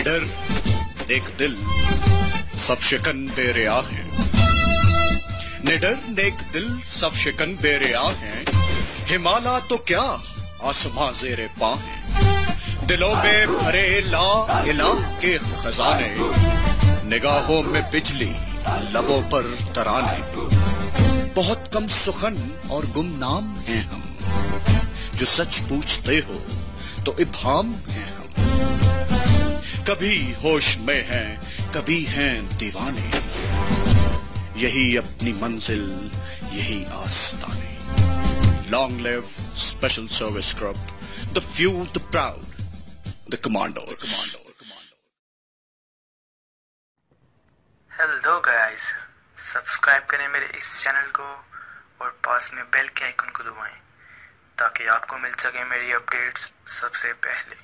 निडर नेक दिल सब शिकन बेरिया है, निडर नेक दिल सब शिकन बेरिया है। हिमालय तो क्या आसमां ज़ेरे पां है, दिलों में भरे ला इलाह के खजाने, निगाहों में बिजली लबों पर तराने। बहुत कम सुखन और गुमनाम हैं हम, जो सच पूछते हो तो इब्हाम हैं हम। कभी होश में हैं कभी हैं दीवाने, यही अपनी मंजिल यही आस्ताने। Long live Special Service Group, the few, the proud, the Commandos. Hello guys, subscribe करें मेरे इस चैनल को और पास में बेल के आइकन को दबाएं ताकि आपको मिल सके मेरी अपडेट्स सबसे पहले।